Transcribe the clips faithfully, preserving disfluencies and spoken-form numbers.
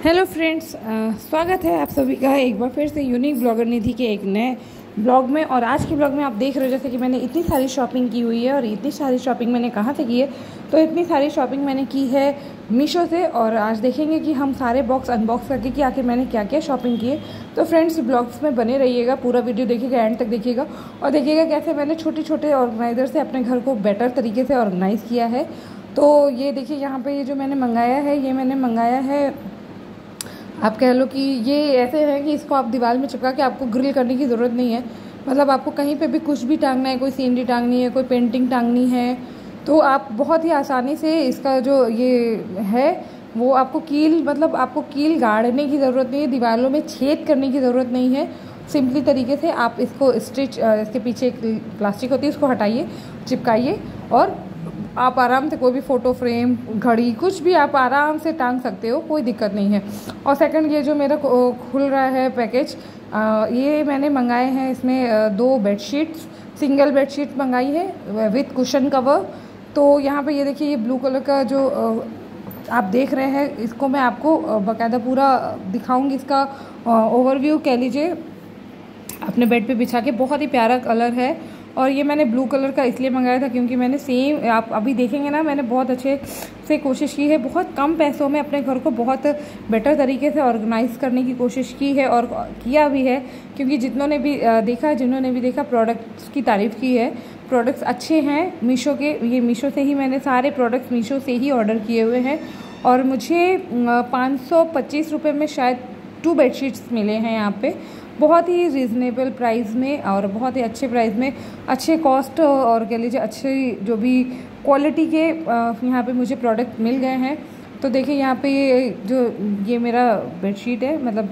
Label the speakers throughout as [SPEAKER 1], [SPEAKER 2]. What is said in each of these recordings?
[SPEAKER 1] Hello friends, स्वागत है आप सभी का एक बार फिर से यूनिक ब्लॉगर निधि के एक नए ब्लॉग में। और आज के ब्लॉग में आप देख रहे हो जैसे कि मैंने इतनी सारी शॉपिंग की हुई है। और इतनी सारी शॉपिंग मैंने कहाँ से की है, तो इतनी सारी शॉपिंग मैंने की है मीशो से। और आज देखेंगे कि हम सारे बॉक्स अनबॉक्स करके कि आखिर मैंने क्या क्या शॉपिंग की है। तो फ्रेंड्स, ब्लॉग्स में बने रहिएगा, पूरा वीडियो देखिएगा, एंड तक देखिएगा और देखिएगा कैसे मैंने छोटे छोटे ऑर्गेनाइज़र से अपने घर को बेटर तरीके से ऑर्गेनाइज़ किया है। तो ये देखिए, यहाँ पर ये जो मैंने मंगाया है, ये मैंने मंगाया है, आप कह लो कि ये ऐसे है कि इसको आप दीवार में चिपका के आपको ग्रिल करने की ज़रूरत नहीं है। मतलब आपको कहीं पे भी कुछ भी टांगना है, कोई सीनरी टांगनी है, कोई पेंटिंग टांगनी है, तो आप बहुत ही आसानी से इसका जो ये है वो आपको कील मतलब आपको कील गाड़ने की ज़रूरत नहीं है, दीवारों में छेद करने की ज़रूरत नहीं है। सिंपली तरीके से आप इसको स्टिच, इसके पीछे एक प्लास्टिक होती है, उसको हटाइए, चिपकाइए और आप आराम से कोई भी फ़ोटो फ्रेम, घड़ी, कुछ भी आप आराम से टांग सकते हो, कोई दिक्कत नहीं है। और सेकंड, ये जो मेरा खुल रहा है पैकेज, ये मैंने मंगाए हैं, इसमें दो बेडशीट्स, सिंगल बेडशीट मंगाई है विथ कुशन कवर। तो यहाँ पे ये देखिए, ये ब्लू कलर का जो आप देख रहे हैं, इसको मैं आपको बाकायदा पूरा दिखाऊंगी, इसका ओवरव्यू कह लीजिए, अपने बेड पे बिछा के। बहुत ही प्यारा कलर है। और ये मैंने ब्लू कलर का इसलिए मंगाया था क्योंकि मैंने सेम, आप अभी देखेंगे ना, मैंने बहुत अच्छे से कोशिश की है, बहुत कम पैसों में अपने घर को बहुत बेटर तरीके से ऑर्गेनाइज़ करने की कोशिश की है और किया भी है। क्योंकि जितनों ने भी देखा जिन्होंने भी देखा प्रोडक्ट्स की तारीफ़ की है। प्रोडक्ट्स अच्छे हैं मीशो के, ये मीशो से ही मैंने सारे प्रोडक्ट्स मीशो से ही ऑर्डर किए हुए हैं। और मुझे पाँच सौ पच्चीस रुपये में शायद टू बेडशीट्स मिले हैं यहाँ पे, बहुत ही रीज़नेबल प्राइस में और बहुत ही अच्छे प्राइस में, अच्छे कॉस्ट और कह लीजिए अच्छे जो भी क्वालिटी के यहाँ पे मुझे प्रोडक्ट मिल गए हैं। तो देखिए, यहाँ पे ये जो ये मेरा बेडशीट है, मतलब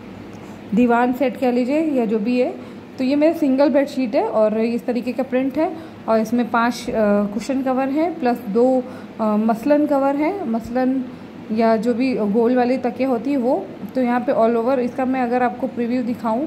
[SPEAKER 1] दीवान सेट कह लीजिए या जो भी है, तो ये मेरा सिंगल बेडशीट है और इस तरीके का प्रिंट है। और इसमें पाँच कुशन कवर हैं प्लस दो आ, मसलन कवर हैं, मसलन या जो भी गोल वाली तकिया होती है वो। तो यहाँ पे ऑल ओवर इसका मैं अगर आपको प्रीव्यू दिखाऊं,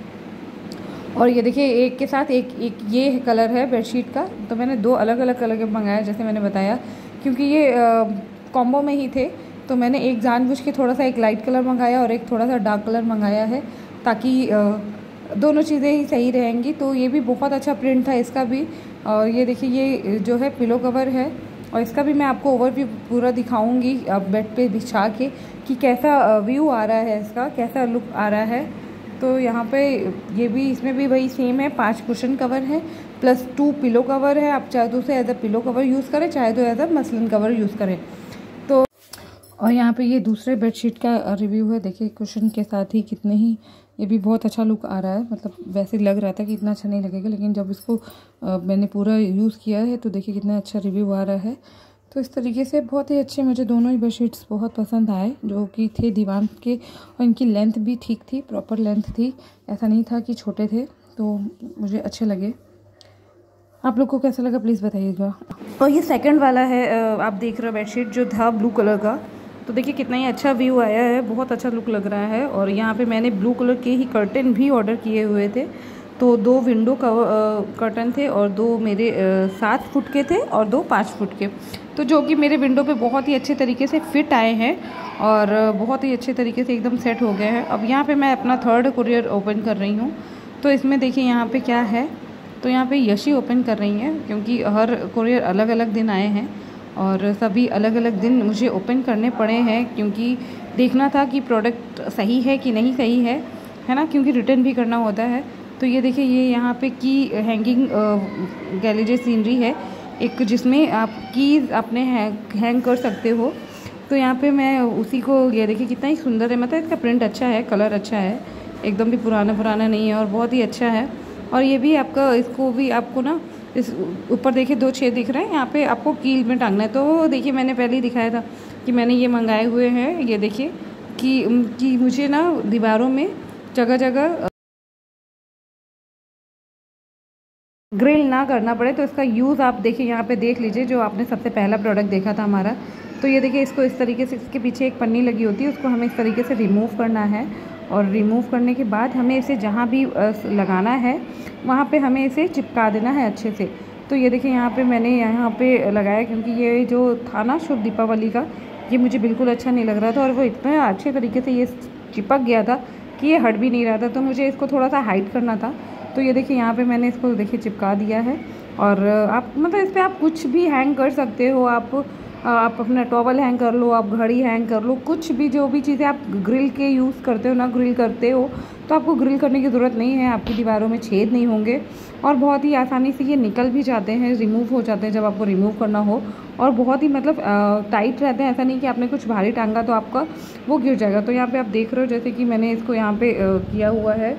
[SPEAKER 1] और ये देखिए, एक के साथ एक एक ये कलर है बेडशीट का। तो मैंने दो अलग अलग कलर के मंगाया, जैसे मैंने बताया, क्योंकि ये कॉम्बो में ही थे। तो मैंने एक जानबूझ के थोड़ा सा एक लाइट कलर मंगाया और एक थोड़ा सा डार्क कलर मंगाया है, ताकि आ, दोनों चीज़ें ही सही रहेंगी। तो ये भी बहुत अच्छा प्रिंट था इसका भी। और ये देखिए, ये जो है पिलो कवर है और इसका भी मैं आपको ओवरव्यू पूरा दिखाऊंगी अब बेड पे बिछा के कि कैसा व्यू आ रहा है, इसका कैसा लुक आ रहा है। तो यहाँ पे ये भी, इसमें भी वही सेम है, पांच कुशन कवर है प्लस टू पिलो कवर है। आप चाहे तो उसे as a pillow cover use करें, चाहे तो as a muslin cover use करें। तो और यहाँ पे ये दूसरे बेडशीट का रिव्यू है। देखिए, कुशन के साथ ही कितने ही, ये भी बहुत अच्छा लुक आ रहा है। मतलब वैसे लग रहा था कि इतना अच्छा नहीं लगेगा, लेकिन जब इसको आ, मैंने पूरा यूज़ किया है तो देखिए कितना अच्छा रिव्यू आ रहा है। तो इस तरीके से बहुत ही अच्छे मुझे दोनों ही बेडशीट्स बहुत पसंद आए, जो कि थे दीवान के। और इनकी लेंथ भी ठीक थी, प्रॉपर लेंथ थी, ऐसा नहीं था कि छोटे थे। तो मुझे अच्छे लगे। आप लोग को कैसा लगा प्लीज़ बताइएगा। और ये सेकंड वाला है, आप देख रहे हो बेडशीट जो था ब्लू कलर का। तो देखिए कितना ही अच्छा व्यू आया है, बहुत अच्छा लुक लग रहा है। और यहाँ पे मैंने ब्लू कलर के ही कर्टन भी ऑर्डर किए हुए थे। तो दो विंडो कवर कर्टन थे और दो मेरे सात फुट के थे और दो पाँच फुट के, तो जो कि मेरे विंडो पे बहुत ही अच्छे तरीके से फिट आए हैं और बहुत ही अच्छे तरीके से एकदम सेट हो गए हैं। अब यहाँ पे मैं अपना थर्ड कुरियर ओपन कर रही हूँ। तो इसमें देखिए यहाँ पे क्या है, तो यहाँ पे यशी ओपन कर रही हैं, क्योंकि हर कुरियर अलग अलग दिन आए हैं और सभी अलग अलग दिन मुझे ओपन करने पड़े हैं, क्योंकि देखना था कि प्रोडक्ट सही है कि नहीं सही है, है ना, क्योंकि रिटर्न भी करना होता है। तो ये देखिए, ये यहाँ पे की हैंगिंग कह लीजिए सीनरी है एक, जिसमें आप कीज़ अपने हैंग कर सकते हो। तो यहाँ पे मैं उसी को, ये देखिए कितना ही सुंदर है, मतलब इसका प्रिंट अच्छा है, कलर अच्छा है, एकदम भी पुराना पुराना नहीं है और बहुत ही अच्छा है। और ये भी आपका, इसको भी आपको ना, इस ऊपर देखिए दो छेद दिख रहे हैं, यहाँ पे आपको कील में टांगना है। तो देखिए, मैंने पहले ही दिखाया था कि मैंने ये मंगाए हुए हैं। ये देखिए कि, कि मुझे ना दीवारों में जगह जगह ग्रिल ना करना पड़े। तो इसका यूज़ आप देखिए, यहाँ पे देख लीजिए, जो आपने सबसे पहला प्रोडक्ट देखा था हमारा। तो ये देखिए, इसको इस तरीके से, इसके पीछे एक पन्नी लगी होती है, उसको हमें इस तरीके से रिमूव करना है। और रिमूव करने के बाद हमें इसे जहाँ भी लगाना है वहाँ पे हमें इसे चिपका देना है अच्छे से। तो ये देखिए, यहाँ पे मैंने यहाँ पे लगाया, क्योंकि ये जो था ना शुभ दीपावली का, ये मुझे बिल्कुल अच्छा नहीं लग रहा था और वो इतना अच्छे तरीके से ये चिपक गया था कि ये हट भी नहीं रहा था। तो मुझे इसको थोड़ा सा हाइड करना था। तो ये देखिए यहाँ पे मैंने इसको देखिए चिपका दिया है। और आप मतलब इस पर आप कुछ भी हैंग कर सकते हो। आप आप अपना टॉवल हैंग कर लो, आप घड़ी हैंग कर लो, कुछ भी जो भी चीज़ें आप ग्रिल के यूज़ करते हो ना, ग्रिल करते हो तो आपको ग्रिल करने की ज़रूरत नहीं है। आपकी दीवारों में छेद नहीं होंगे और बहुत ही आसानी से ये निकल भी जाते हैं, रिमूव हो जाते हैं जब आपको रिमूव करना हो। और बहुत ही मतलब टाइट रहते हैं, ऐसा नहीं कि आपने कुछ भारी टांगा तो आपका वो गिर जाएगा। तो यहाँ पे आप देख रहे हो जैसे कि मैंने इसको यहाँ पे किया हुआ है।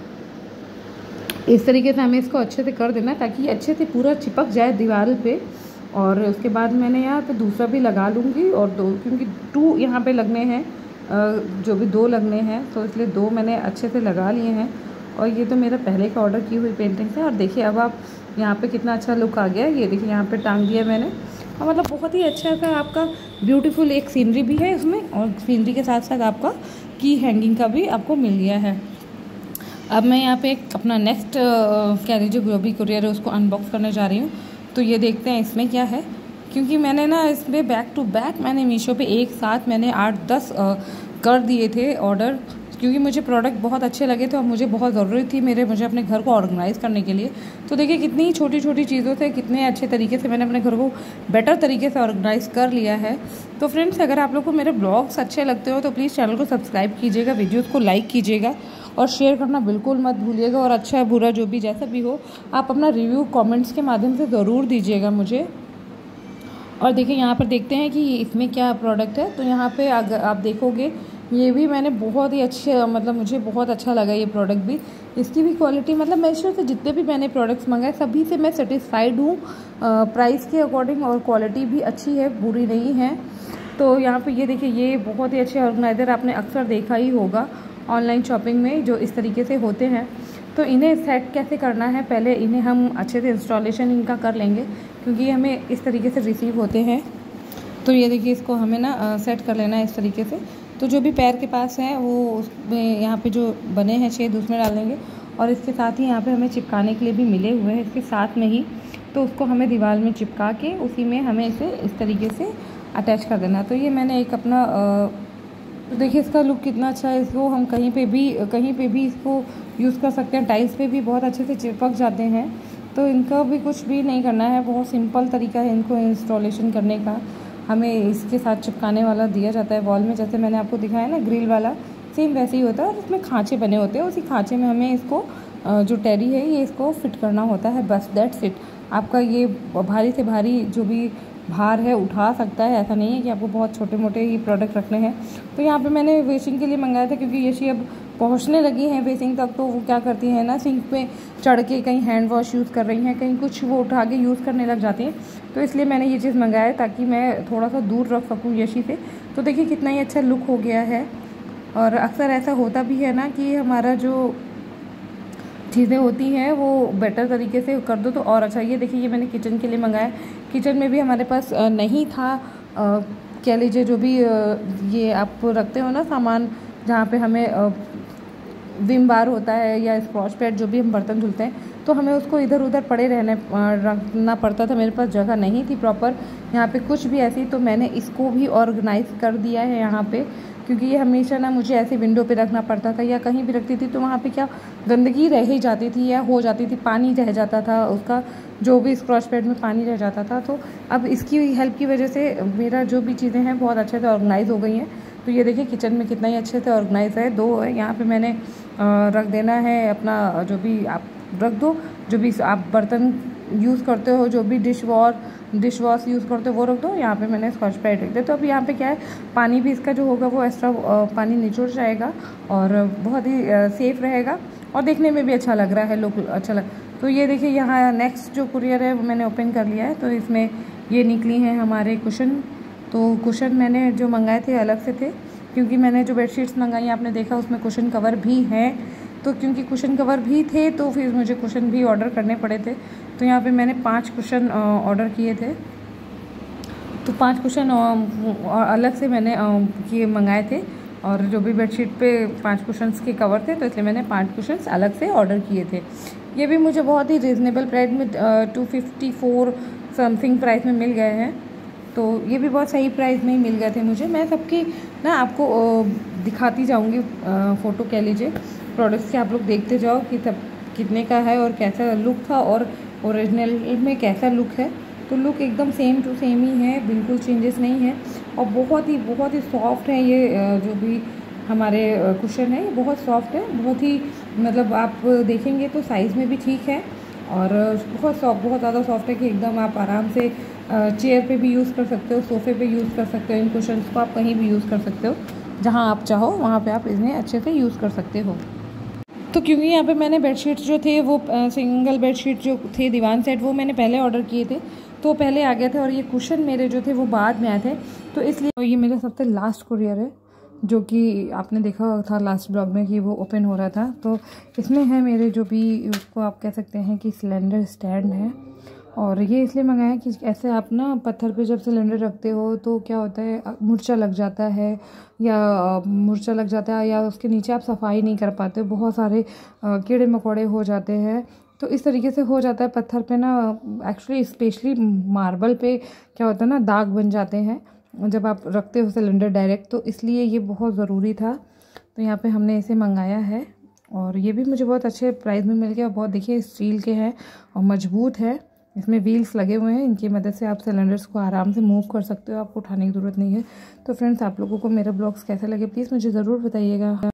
[SPEAKER 1] इस तरीके से हमें इसको अच्छे से कर देना ताकि अच्छे से पूरा चिपक जाए दीवार पे। और उसके बाद मैंने यहाँ पे दूसरा भी लगा लूँगी और दो, क्योंकि टू यहाँ पे लगने हैं, जो भी दो लगने हैं, तो इसलिए दो मैंने अच्छे से लगा लिए हैं। और ये तो मेरा पहले का ऑर्डर की हुई पेंटिंग्स है। और देखिए अब आप यहाँ पे कितना अच्छा लुक आ गया। ये देखिए यहाँ पे टांग दिया मैंने और मतलब बहुत ही अच्छा सा आपका ब्यूटीफुल एक सीनरी भी है इसमें और सीनरी के साथ साथ आपका की हैंगिंग का भी आपको मिल गया है। अब मैं यहाँ पे एक अपना नेक्स्ट कह लीजिए जो भी कुरियर है उसको अनबॉक्स करने जा रही हूँ। तो ये देखते हैं इसमें क्या है, क्योंकि मैंने ना इसमें बैक टू बैक मैंने मीशो पे एक साथ मैंने आठ दस कर दिए थे ऑर्डर, क्योंकि मुझे प्रोडक्ट बहुत अच्छे लगे थे और मुझे बहुत ज़रूरत थी मेरे मुझे अपने घर को ऑर्गेनाइज़ करने के लिए। तो देखिए कितनी छोटी छोटी चीज़ों से कितने अच्छे तरीके से मैंने अपने घर को बेटर तरीके से ऑर्गेनाइज़ कर लिया है। तो फ्रेंड्स, अगर आप लोग को मेरे ब्लॉग्स अच्छे लगते हो तो प्लीज़ चैनल को सब्सक्राइब कीजिएगा, वीडियोज़ को लाइक कीजिएगा और शेयर करना बिल्कुल मत भूलिएगा। और अच्छा बुरा जो भी जैसा भी हो आप अपना रिव्यू कमेंट्स के माध्यम से ज़रूर दीजिएगा मुझे। और देखिए यहाँ पर देखते हैं कि इसमें क्या प्रोडक्ट है। तो यहाँ पे अगर आप देखोगे ये भी मैंने बहुत ही अच्छे मतलब मुझे बहुत अच्छा लगा ये प्रोडक्ट भी। इसकी भी क्वालिटी मतलब मीशो से जितने भी मैंने प्रोडक्ट्स मंगाए सभी से मैं सेटिस्फाइड हूँ प्राइस के अकॉर्डिंग, और क्वालिटी भी अच्छी है, बुरी नहीं है। तो यहाँ पे ये देखिए ये बहुत ही अच्छे ऑर्गेनाइज़र आपने अक्सर देखा ही होगा ऑनलाइन शॉपिंग में जो इस तरीके से होते हैं। तो इन्हें सेट कैसे करना है, पहले इन्हें हम अच्छे से इंस्टॉलेशन इनका कर लेंगे क्योंकि ये हमें इस तरीके से रिसीव होते हैं। तो ये देखिए इसको हमें ना सेट कर लेना है इस तरीके से। तो जो भी पैर के पास है वो उसमें यहाँ पे जो बने हैं छेद उसमें डाल देंगे और इसके साथ ही यहाँ पे हमें चिपकाने के लिए भी मिले हुए हैं इसके साथ में ही। तो उसको हमें दीवार में चिपका के उसी में हमें इसे इस तरीके से अटैच कर देना। तो ये मैंने एक अपना तो देखिए इसका लुक कितना अच्छा है। इसको हम कहीं पे भी कहीं पे भी इसको यूज़ कर सकते हैं, टाइल्स पे भी बहुत अच्छे से चिपक जाते हैं। तो इनका भी कुछ भी नहीं करना है, बहुत सिंपल तरीका है इनको इंस्टॉलेशन करने का। हमें इसके साथ चिपकाने वाला दिया जाता है वॉल में, जैसे मैंने आपको दिखाया ना ग्रिल वाला, सेम वैसे ही होता है और उसमें खाँचे बने होते हैं। उसी खाँचे में हमें इसको जो टेरी है ये इसको फिट करना होता है, बस दैट्स इट। आपका ये भारी से भारी जो भी भार है उठा सकता है, ऐसा नहीं है कि आपको बहुत छोटे मोटे ही प्रोडक्ट रखने हैं। तो यहाँ पे मैंने वेसिंग के लिए मंगाया था क्योंकि यशी अब पहुँचने लगी हैं वेसिंग तक। तो वो क्या करती हैं ना, सिंक पे चढ़ के कहीं हैंड वॉश यूज़ कर रही हैं, कहीं कुछ वो उठा के यूज़ करने लग जाती हैं। तो इसलिए मैंने ये चीज़ मंगाया ताकि मैं थोड़ा सा दूर रख सकूँ यशी से। तो देखिए कितना ही अच्छा लुक हो गया है। और अक्सर ऐसा होता भी है ना कि हमारा जो चीज़ें होती हैं वो बेटर तरीके से कर दो तो और अच्छा। ये देखिए ये मैंने किचन के लिए मंगाया, किचन में भी हमारे पास नहीं था, कह लीजिए जो भी ये आप रखते हो ना सामान जहाँ पे हमें विम बार होता है या स्क्रॉच पैड जो भी हम बर्तन धुलते हैं, तो हमें उसको इधर उधर पड़े रहने रखना पड़ता था। मेरे पास जगह नहीं थी प्रॉपर यहाँ पे कुछ भी ऐसी, तो मैंने इसको भी ऑर्गेनाइज कर दिया है यहाँ पे, क्योंकि ये हमेशा ना मुझे ऐसे विंडो पे रखना पड़ता था या कहीं भी रखती थी तो वहाँ पे क्या गंदगी रह ही जाती थी या हो जाती थी, पानी रह जाता था उसका, जो भी स्क्रॉच पैड में पानी रह जाता था। तो अब इसकी हेल्प की वजह से मेरा जो भी चीज़ें हैं बहुत अच्छे से ऑर्गेनाइज हो गई हैं। तो ये देखिए किचन में कितना ही अच्छे से ऑर्गेनाइज है। दो है यहाँ पे मैंने रख देना है अपना जो भी आप रख दो, जो भी आप बर्तन यूज़ करते हो, जो भी dish wash dish wash use करते हो वो रख दो। यहाँ पे मैंने स्कॉच ब्राइट रख दिया। तो अब यहाँ पे क्या है, पानी भी इसका जो होगा वो एक्स्ट्रा पानी निचोड़ जाएगा और बहुत ही सेफ़ रहेगा और देखने में भी अच्छा लग रहा है, लुक अच्छा लग। तो ये देखिए यहाँ नेक्स्ट जो कुरियर है वो मैंने ओपन कर लिया है। तो इसमें ये निकली हैं हमारे कुशन। तो कुशन मैंने जो मंगाए थे अलग से थे, क्योंकि मैंने जो बेडशीट्स मंगाई आपने देखा उसमें कुशन कवर भी हैं। तो क्योंकि कुशन कवर भी थे तो फिर मुझे कुशन भी ऑर्डर करने पड़े थे। तो यहाँ पे मैंने पांच कुशन ऑर्डर किए थे। तो पांच कुशन अलग से मैंने किए मंगाए थे और जो भी बेडशीट पे पांच कुशन्स के कवर थे तो इसलिए मैंने पांच कुशन्स अलग से ऑर्डर किए थे। ये भी मुझे बहुत ही रीज़नेबल प्राइस में two fifty four something price में मिल गए हैं। तो ये भी बहुत सही प्राइस में ही मिल गए थे मुझे। मैं सबकी ना आपको दिखाती जाऊँगी फ़ोटो, कह लीजिए प्रोडक्ट्स के, आप लोग देखते जाओ कि सब कितने का है और कैसा लुक था और ओरिजिनल में कैसा लुक है। तो लुक एकदम सेम टू सेम ही है, बिल्कुल चेंजेस नहीं है। और बहुत ही बहुत ही सॉफ्ट है ये जो भी हमारे कुशन है, ये बहुत सॉफ्ट है, बहुत ही मतलब आप देखेंगे तो साइज़ में भी ठीक है और बहुत सॉफ्ट, बहुत ज़्यादा सॉफ्ट है कि एकदम आप आराम से चेयर पे भी यूज़ कर सकते हो, सोफ़े पे यूज़ कर सकते हो, इन कुशन्स को आप कहीं भी यूज़ कर सकते हो, जहाँ आप चाहो वहाँ पे आप इन्हें अच्छे से यूज़ कर सकते हो। तो क्योंकि यहाँ पे मैंने बेडशीट्स जो थे वो सिंगल बेडशीट जो थे दीवान सेट, वो मैंने पहले ऑर्डर किए थे तो पहले आ गए थे, और ये कुशन मेरे जो थे वो बाद में आए थे। तो इसलिए ये मेरा सबसे लास्ट कुरियर है, जो कि आपने देखा था लास्ट ब्लॉग में कि वो ओपन हो रहा था। तो इसमें है मेरे जो भी, उसको आप कह सकते हैं कि सिलेंडर स्टैंड है, और ये इसलिए मंगाया कि ऐसे आप ना पत्थर पे जब सिलेंडर रखते हो तो क्या होता है, मुर्चा लग जाता है या मुर्चा लग जाता है या उसके नीचे आप सफाई नहीं कर पाते, बहुत सारे कीड़े मकोड़े हो जाते हैं। तो इस तरीके से हो जाता है पत्थर पे ना, एक्चुअली स्पेशली मार्बल पे क्या होता है ना, दाग बन जाते हैं जब आप रखते हो सिलेंडर डायरेक्ट। तो इसलिए ये बहुत ज़रूरी था, तो यहाँ पे हमने इसे मंगाया है और ये भी मुझे बहुत अच्छे प्राइस में मिल गया। बहुत देखिए स्टील के हैं और मजबूत है, इसमें व्हील्स लगे हुए हैं, इनकी मदद से आप सिलेंडर्स को आराम से मूव कर सकते हो, आपको उठाने की ज़रूरत नहीं है। तो फ्रेंड्स, आप लोगों को मेरे ब्लॉग्स कैसे लगे प्लीज़ मुझे ज़रूर बताइएगा।